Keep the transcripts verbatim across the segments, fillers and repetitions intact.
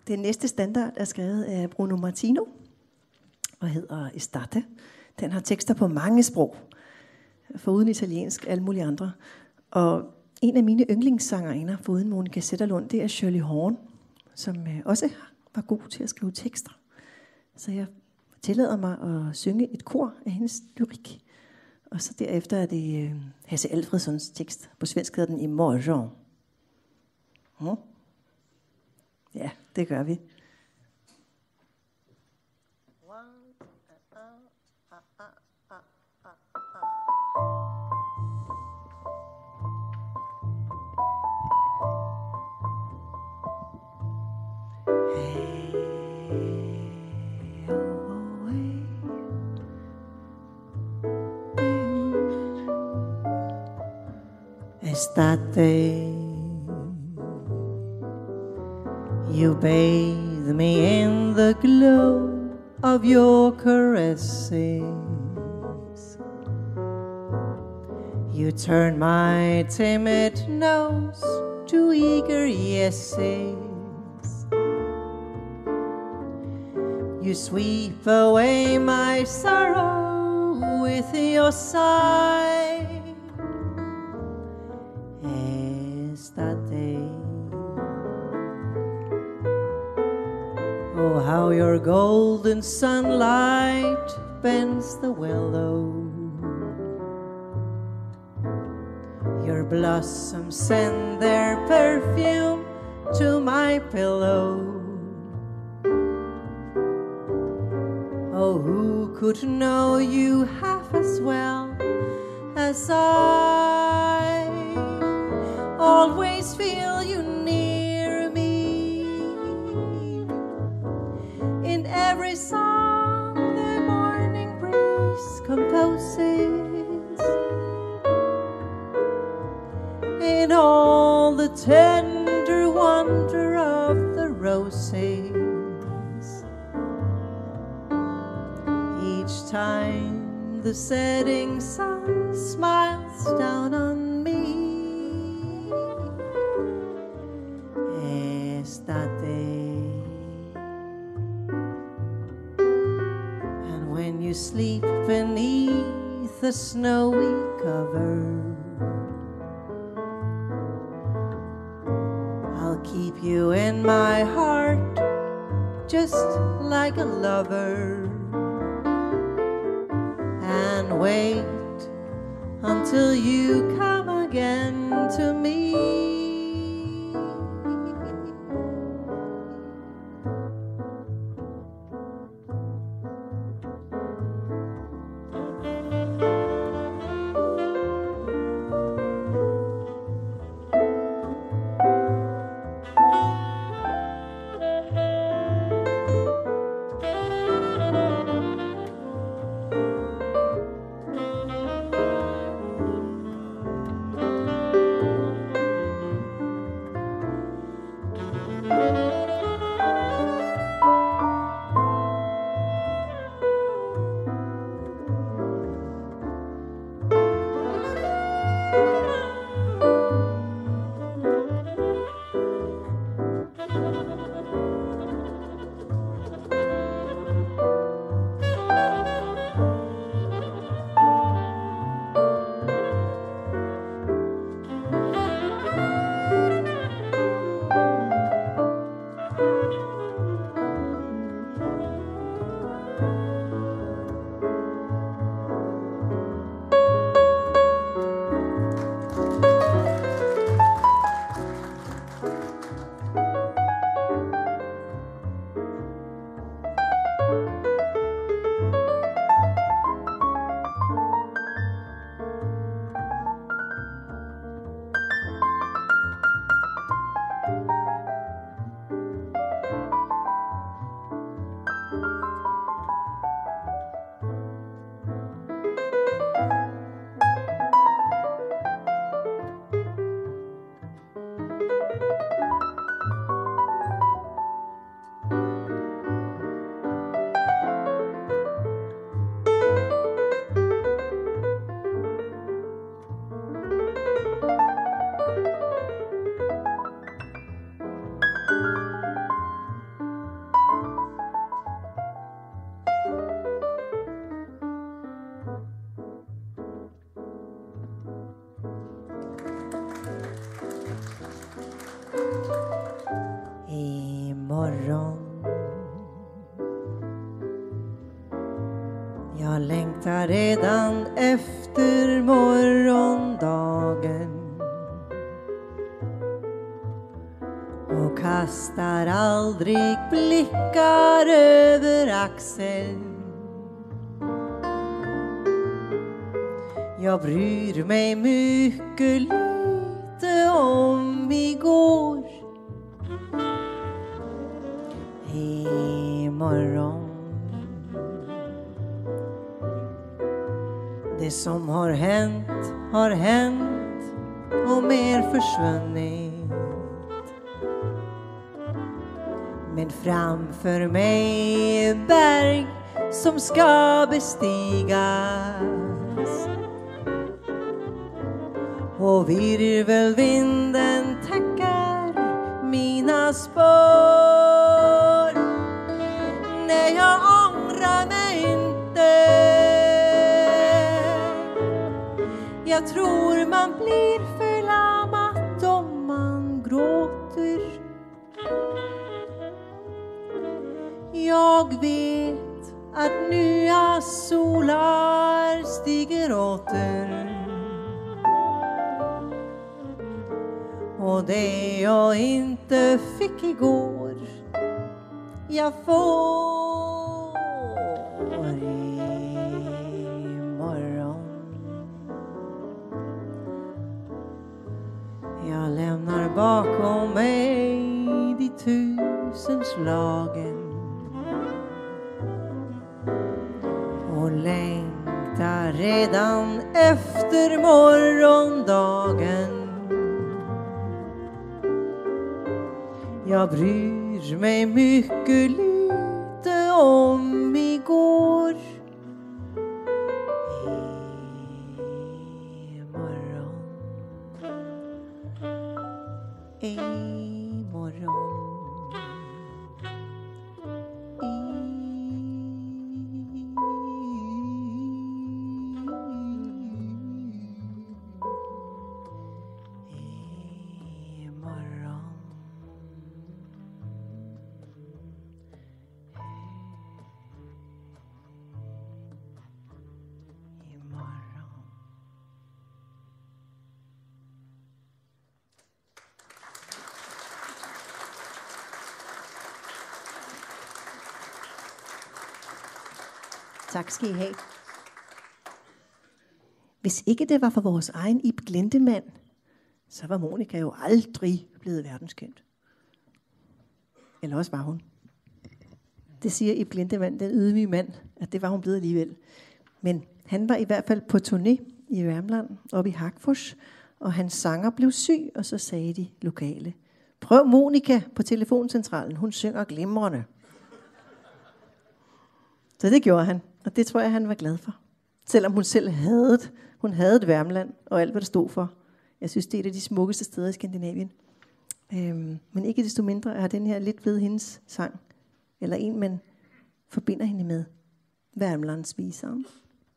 Den næste standard er skrevet af Bruno Martino og hedder Estate. Den har tekster på mange sprog, foruden italiensk, alle mulige andre. Og en af mine yndlingssangerinder, foruden Monica Zetterlund, det er Shirley Horn, som også var god til at skrive tekster. Så jeg tillader mig at synge et kor af hendes lyrik. Og så derefter er det Hasse Alfredsons tekst. På svensk hedder den I morgon. Hmm? Ja, det gør vi. Estate, you bathe me in the glow of your caresses. You turn my timid nose to eager yeses. You sweep away my sorrow with your sigh. Estate. Oh, how your golden sunlight bends the willow. Your blossoms send their perfume to my pillow. Oh, who could know you half as well as I? Always feel you near me. In every song the morning breeze composes, in all the tender wonder of the roses. Each time the setting sun smiles down on me. Estate. And when you sleep beneath the snowy cover, I'll keep you in my heart just like a lover, and wait until you come again to me. morgon. Jag längtar redan efter morgondagen och kastar aldrig blickar över axeln. Jag bryr mig mycket lite om igår. Imorgon. Det som har hänt har hänt och mer försvunnit. Men framför mig är berg som ska bestigas. Och virvelvinden täcker mina spår. Nej, jag ångrar mig inte. Jag tror man blir förlamad om man gråter. Jag vet att nya solar stiger åter. Och det jag inte fick igår, jag får imorgon. Jag lämnar bakom mig de tusen slagen och längtar redan efter morgondagen. Jag bryr mig mycket lite om igår. Imorgon. Imorgon. Tak skal I have. Hvis ikke det var for vores egen Ib Glindemann, så var Monica jo aldrig blevet verdenskendt. Eller også var hun. Det siger Ib Glindemann, den ydmyge mand, at det var hun blevet alligevel. Men han var i hvert fald på turné i Värmland, oppe i Hagfors, og hans sanger blev syg, og så sagde de lokale: prøv Monica på telefoncentralen, hun synger glimrende. Så det gjorde han, og det tror jeg, han var glad for. Selvom hun selv havde det. Hun havde et Värmland og alt, hvad det stod for. Jeg synes, det er et af de smukkeste steder i Skandinavien. Øhm, men ikke desto mindre er den her lidt ved hendes sang, eller en, man forbinder hende med, Värmlandsvisan.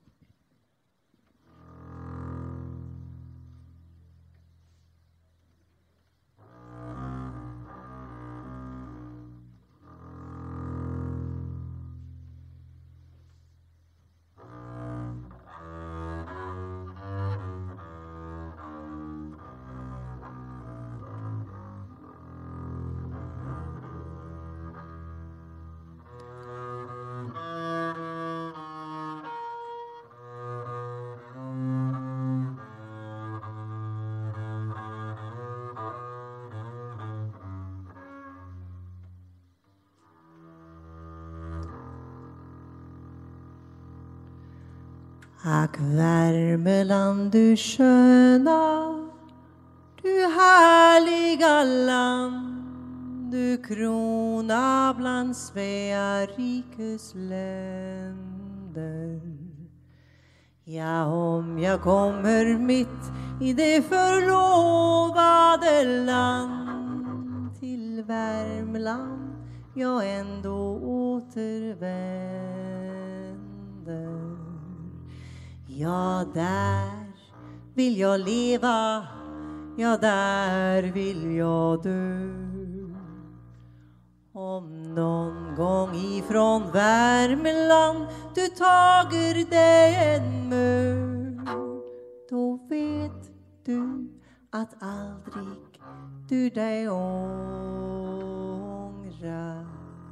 Ack Värmeland, du sköna, du härliga land, du krona bland Svea rikes länder. Ja, om jag kommer mitt i det förlovade land, till Värmland jag ändå återvänder. Ja, där vill jag leva, ja, där vill jag dö. Och gång ifrån Värmeland du tager dig en mör, då vet du att aldrig du dig ångrar.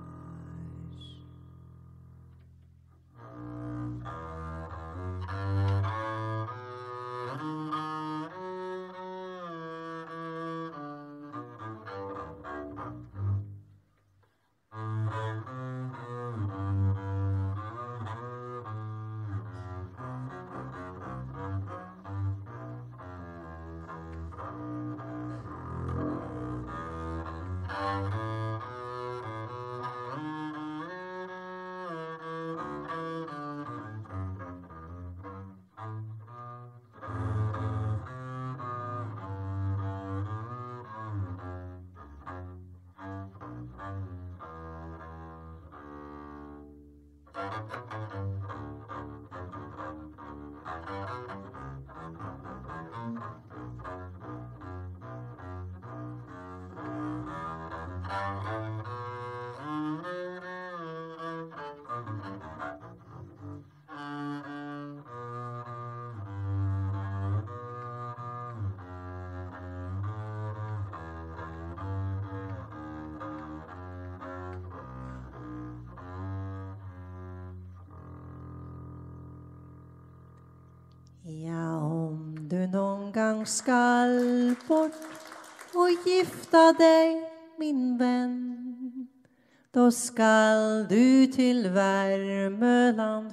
Ja, om du någon gång skall bort och gifta dig, min vän, då skall du till Värmeland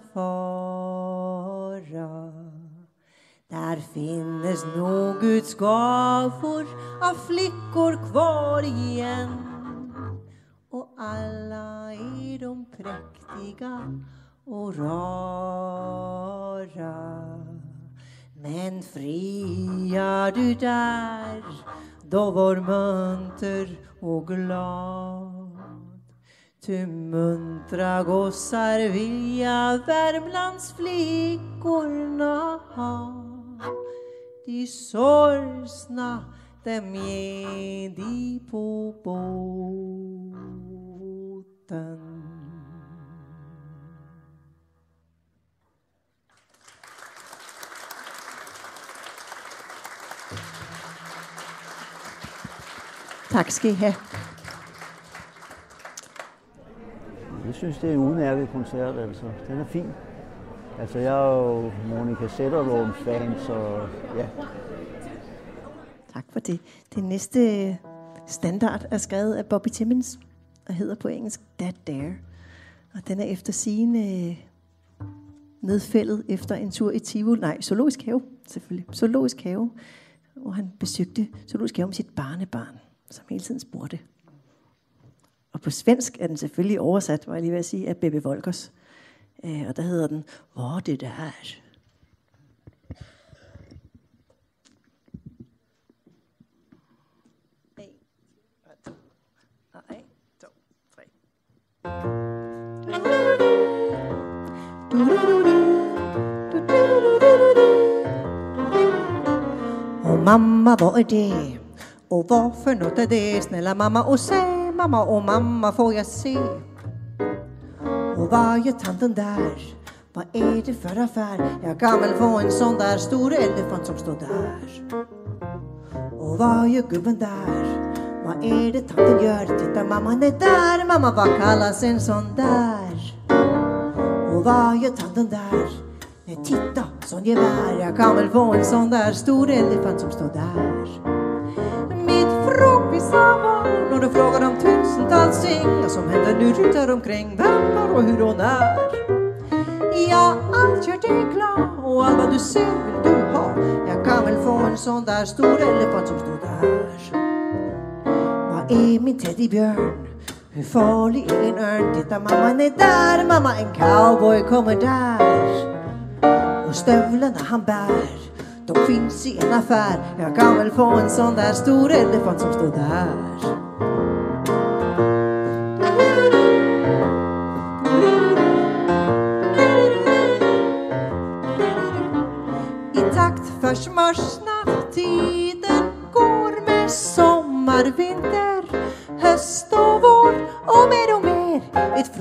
fara. Där finnes nog Guds gåvor av flickor kvar igen, och alla är de präktiga och rara. Men friar du där, då var munter och glad. Ty muntra gossar vilja Värmlands flickorna ha. De sorgsna dem ge de på båten. Tak skal I have. Jeg synes, det er en udmærket koncert, altså. Den er fin. Altså, jeg er jo Monica Zetterlunds fan, så ja. Tak for det. Det næste standard er skrevet af Bobby Timmons og hedder på engelsk That Dare. Og den er efter sigende nedfældet efter en tur i Tivoli, nej, Zoologisk Have, selvfølgelig. Zoologisk Have, hvor han besøgte Zoologisk Have med sit barnebarn, som hele tiden spurgte. Og på svensk er den selvfølgelig oversat, var jeg lige ved at sige, af Bebbe Wolkers. Øh, og der hedder den, hvor det der er. Och mamma, vad är det? Och vad för något är det? Snälla mamma, och säg mamma, och mamma, får jag se? Och vad gör tanten där? Vad är det för affär? Jag kan väl få en sån där stor elefant som står där. Och vad gör gubben där? Vad är det tanten gör? Titta mamma, han är där. Mamma, vad kallas en sån där? Och vad gör tanten där? Nej, titta, sån gevär. Jag kan väl få en sån där stor elefant som står där. Mitt frågvisa barn, och du frågar om tusentals ting som händer nu runt här omkring. Vem var och hur och när? Ja, allt gör dig glad, och allt vad du ser vill du ha. Jag kan väl få en sån där stor elefant som står där. Vad är min teddybjörn? Hur farlig är en örn? Titta mamma, han är där. Mamma, en cowboy kommer där. Och stövlarna han bär, de finns i en affär. Jag kan väl få en sån där stor elefant som står där. I takt för smörsna tiden går med sommar, vinter, höst och vår. Och mer och mer ett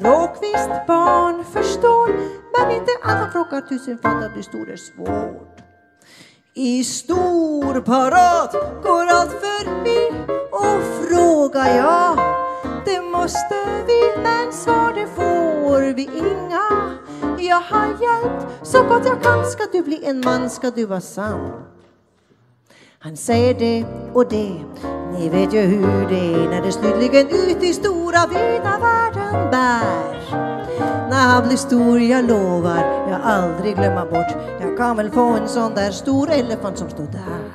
visst barn förstår, men inte alla frågar tusen för att bli stor är svårt. I stor parad går allt förbi och frågar jag, det måste vi, men svar det får vi inga. Jag har hjälpt så gott jag kan, ska du bli en man, ska du vara sann. Han säger det och det, ni vet ju hur det är när det slutligen ut i stora vida världen bär. När han blir stor, jag lovar, jag aldrig glömma bort, jag kan väl få en sån där stor elefant som står där.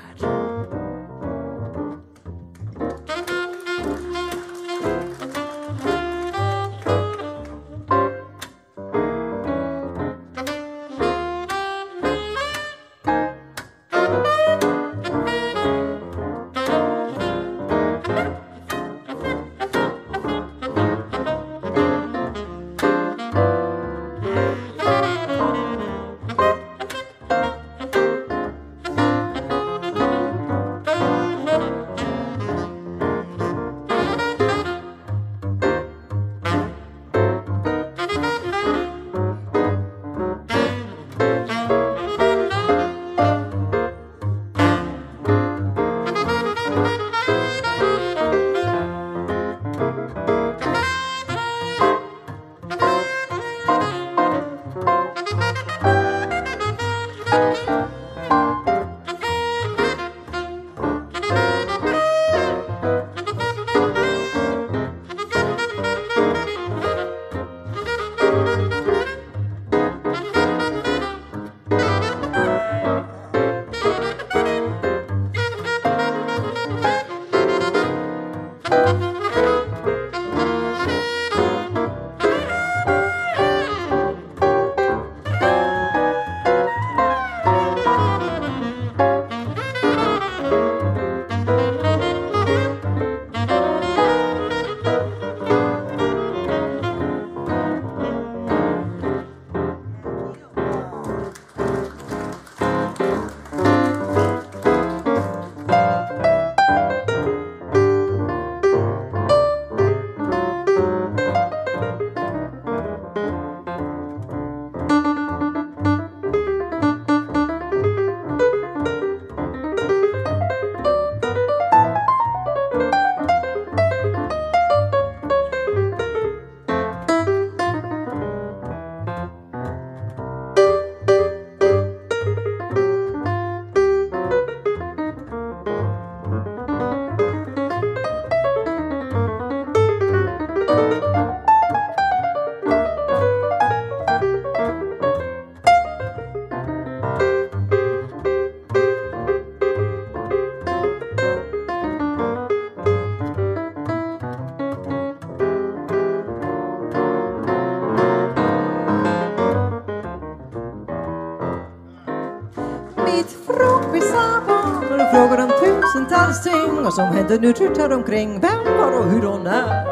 Frågar om tusentals ting och som händer nu runt här omkring. Vem, var och hur hon är.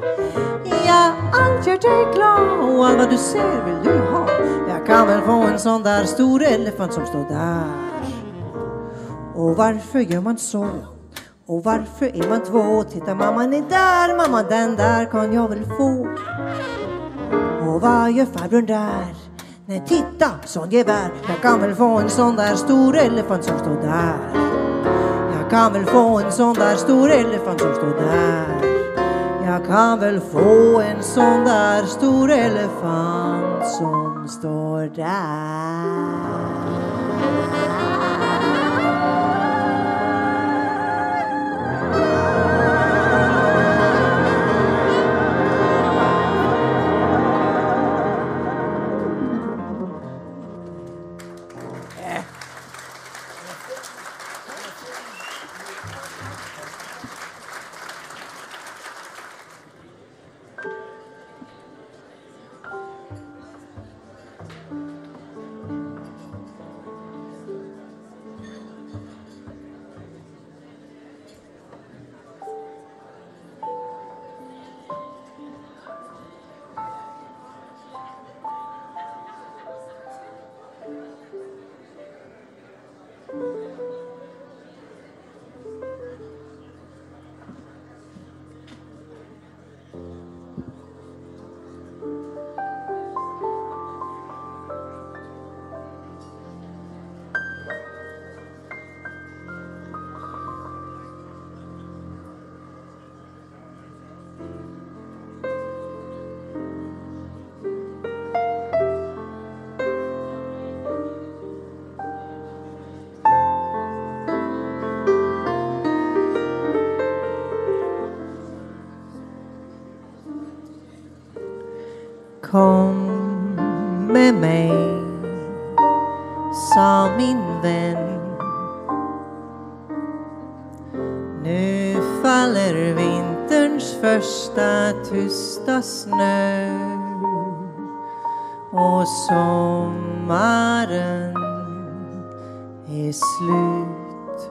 Ja, allt gör dig glad och allt vad du ser vill du ha. Jag kan väl få en sån där stor elefant som står där. Och varför gör man så? Och varför är man två? Titta, mamman är där, mamma den där kan jag väl få. Och vad gör farbrorn där? Nej, titta, sån gevär. Jag kan väl få en sån där stor elefant som står där. Jag kan väl få en sån där stor elefant som står där. Jag kan väl få en sån där stor elefant som står där. Kom med mig, sa min vän. Nu faller vinterns första tysta snö och sommaren är slut.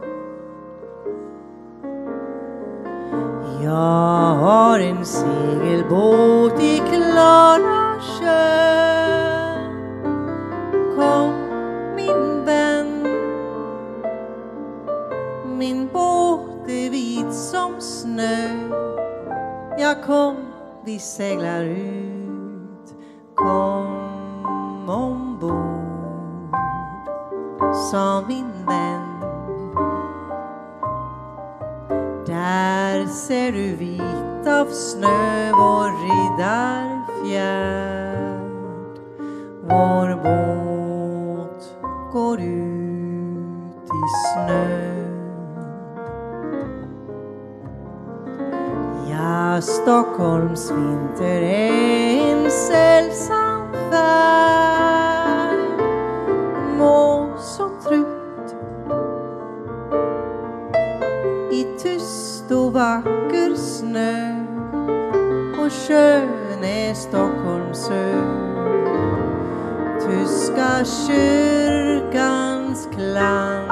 Jag har en segelbåt i klara sjö. Kom min vän, min båt är vit som snö. Jag kom, vi seglar ut. Kom ombord, sa min vän. Där ser du vit av snö vår riddarfjärd. Vår båt går ut i snö. Ja, Stockholms vinter är en sällsam färd. Må som trött i tyst och vacker snö. Och sjön är Stockholms ö. Tyska kyrkans klang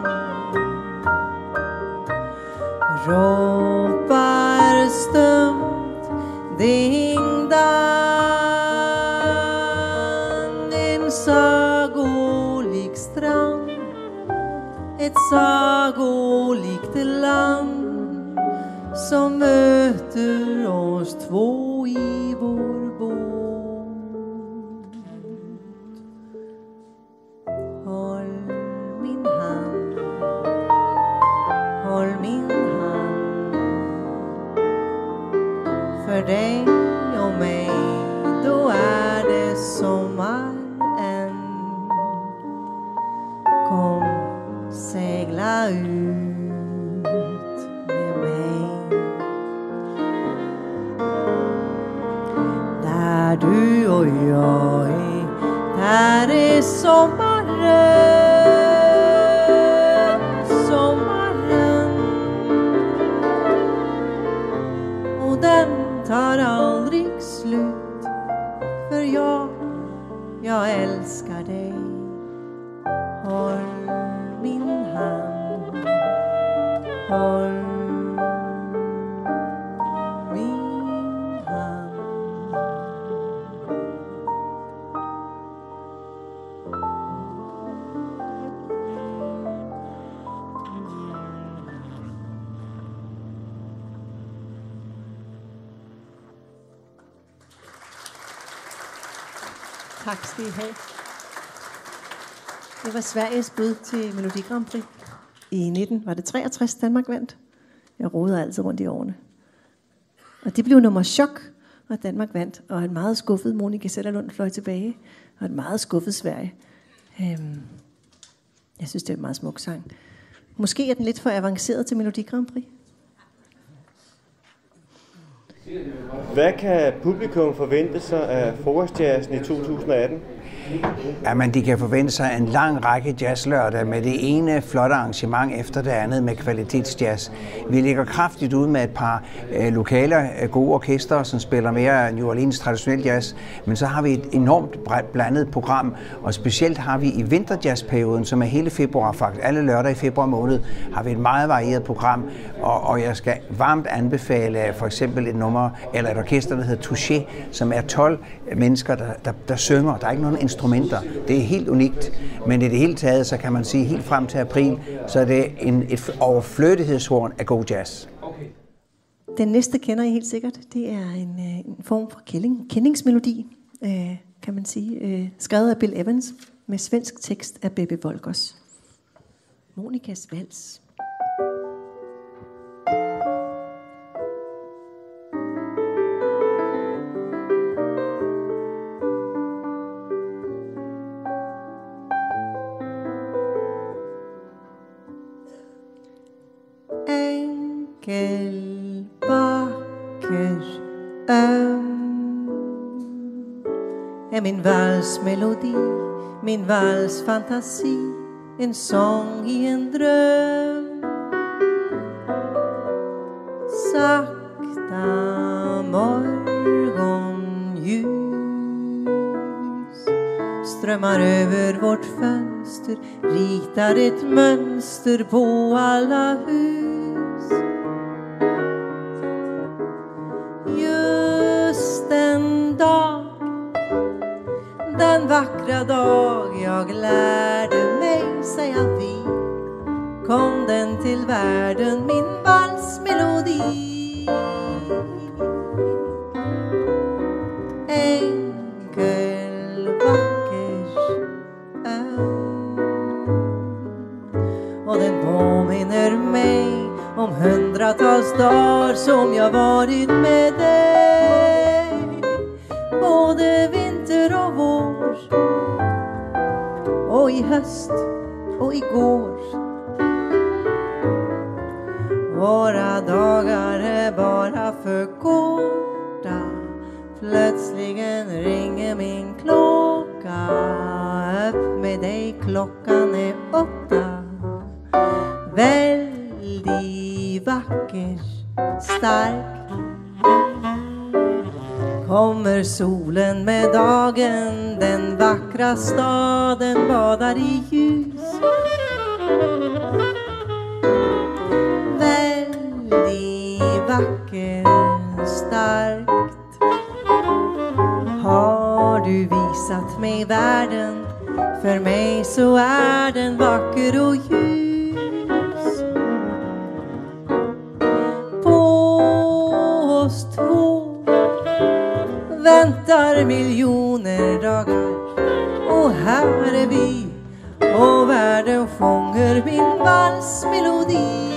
ropar stumt ding dang. En sagolik strand, ett sagolikt land som möter oss två i vår båt. Håll min hand, håll min hand. För dig och mig, då är det sommar än. Kom, segla ut med mig. Där du och jag är, där är sommaren, sommaren. Och den tar aldrig slut. För jag, jag älskar dig. Håll min hand, håll min hand. Tak skal I have. Det var Sveriges bud til Melodi Grand Prix. I nitten var det treogtres, Danmark vandt. Jeg rodede altid rundt i årene. Og det blev nummer chok, og Danmark vandt. Og en meget skuffet Monica Zetterlund fløj tilbage. Og et meget skuffet Sverige. Øhm, jeg synes, det er en meget smuk sang. Måske er den lidt for avanceret til Melodi Grand Prix. Hvad kan publikum forvente sig af frokostjazzen i to tusind atten? Jamen, de kan forvente sig en lang række jazzlørdag med det ene flotte arrangement efter det andet med kvalitetsjazz. Vi ligger kraftigt ud med et par øh, lokale øh, gode orkester, som spiller mere New Orleans traditionel jazz, men så har vi et enormt blandet program, og specielt har vi i vinterjazzperioden, som er hele februar faktisk, alle lørdag i februar måned, har vi et meget varieret program, og, og jeg skal varmt anbefale for eksempel et nummer, eller et orkester, der hedder Touché, som er tolv mennesker, der, der, der synger. Der er ikke nogen instrumenter. Det er helt unikt, men i det hele taget, så kan man sige helt frem til april, så er det en, et overflødighedshorn af god jazz. Okay. Den næste kender I helt sikkert. Det er en, en form for kending, kendingsmelodi, øh, kan man sige, øh, skrevet af Bill Evans med svensk tekst af Bebe Wolgers. Monikas vals. Enkel, vacker, öm. är min valsmelodi, min valsfantasi, en sång i en dröm. Sakta morgonljus strömmar över vårt fönster, ritar ett mönster på alla hus. Just en dag, den vackra dag jag lärde mig säga vi, kom den till världen, min valsmelodi. Enkel, vacker, öm, och den påminner mig om hundratals dagar som jag varit med dig, både vinter och vår, och i höst och igår. Våra dagar är bara för korta, plötsligen ringer min klocka. Upp med dig, klockan är åtta. Väldigt vacker, stark, kommer solen med dagen, den vackra staden badar i ljus. Väldigt vacker, starkt har du visat mig världen, för mig så är den vacker och ljus. På oss två väntar miljoner dagar, och här är vi, och världen sjunger min valsmelodi.